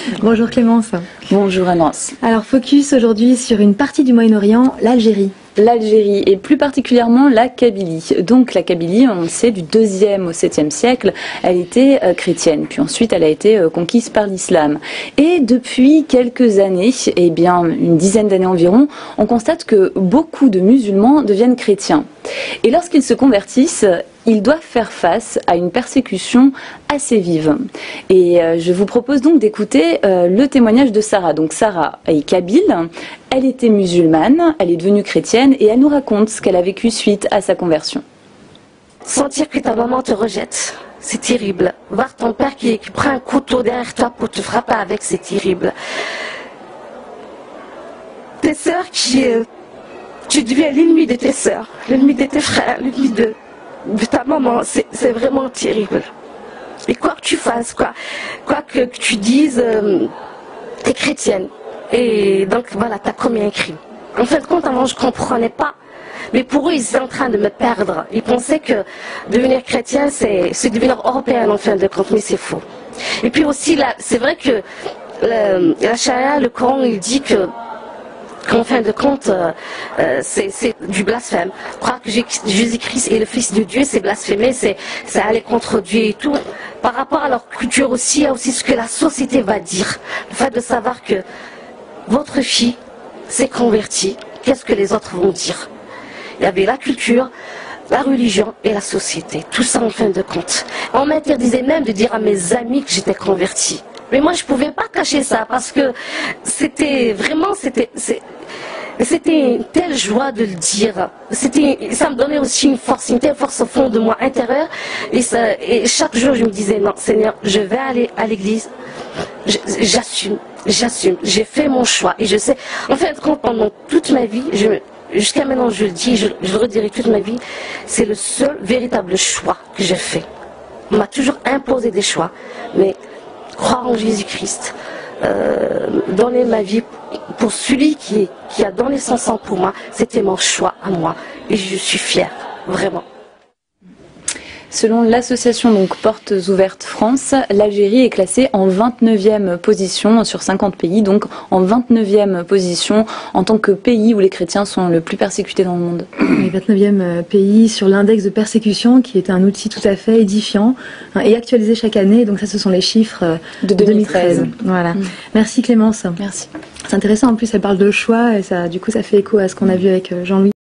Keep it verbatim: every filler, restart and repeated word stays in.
Bonjour Clémence. Bonjour Annance. Alors focus aujourd'hui sur une partie du Moyen-Orient, l'Algérie. L'Algérie et plus particulièrement la Kabylie. Donc la Kabylie, on le sait, du deuxième au septième siècle, elle était euh, chrétienne. Puis ensuite, elle a été euh, conquise par l'islam. Et depuis quelques années, eh bien une dizaine d'années environ, on constate que beaucoup de musulmans deviennent chrétiens. Et lorsqu'ils se convertissent, ils doivent faire face à une persécution assez vive. Et euh, je vous propose donc d'écouter euh, le témoignage de Sarah. Donc Sarah est kabyle, elle était musulmane, elle est devenue chrétienne et elle nous raconte ce qu'elle a vécu suite à sa conversion. Sentir que ta maman te rejette, c'est terrible. Voir ton père qui, qui prend un couteau derrière toi pour te frapper avec, c'est terrible. Tes sœurs qui... Euh, tu deviens l'ennemi de tes sœurs, l'ennemi de tes frères, l'ennemi de... de ta maman, c'est vraiment terrible. Et quoi que tu fasses, quoi, quoi que, que tu dises, euh, tu es chrétienne. Et donc voilà, tu as commis un crime. En fin de compte, avant, je ne comprenais pas. Mais pour eux, ils étaient en train de me perdre. Ils pensaient que devenir chrétien, c'est devenir européen en fin de compte, mais c'est faux. Et puis aussi, c'est vrai que le, la charia, le Coran, il dit que qu'en fin de compte, euh, euh, c'est du blasphème. Croire que Jésus-Christ est le Fils de Dieu, c'est blasphémer, c'est aller contre Dieu et tout. Par rapport à leur culture aussi, il y a aussi ce que la société va dire. Le fait de savoir que votre fille s'est convertie, qu'est-ce que les autres vont dire? Il y avait la culture, la religion et la société. Tout ça en fin de compte. On m'interdisait même de dire à mes amis que j'étais convertie. Mais moi, je ne pouvais pas cacher ça parce que c'était vraiment, c'était... C'était une telle joie de le dire. C'était, ça me donnait aussi une force, une telle force au fond de moi intérieure. Et, ça, et chaque jour, je me disais, non, Seigneur, je vais aller à l'église. J'assume, j'assume. J'ai fait mon choix. Et je sais, en fin de compte, pendant toute ma vie, jusqu'à maintenant, je le dis, je, je le redirai toute ma vie, c'est le seul véritable choix que j'ai fait. On m'a toujours imposé des choix. Mais croire en Jésus-Christ, euh, donner ma vie pour celui qui, qui a donné son sang pour moi, c'était mon choix à moi. Et je suis fière, vraiment. Selon l'association donc Portes Ouvertes France, l'Algérie est classée en vingt-neuvième position sur cinquante pays, donc en vingt-neuvième position en tant que pays où les chrétiens sont le plus persécutés dans le monde. Oui, vingt-neuvième pays sur l'index de persécution qui est un outil tout à fait édifiant et actualisé chaque année. Donc ça, ce sont les chiffres de deux mille treize. Voilà. Mmh. Merci Clémence. Merci. C'est intéressant, en plus elle parle de choix et ça, du coup ça fait écho à ce qu'on a vu avec Jean-Louis.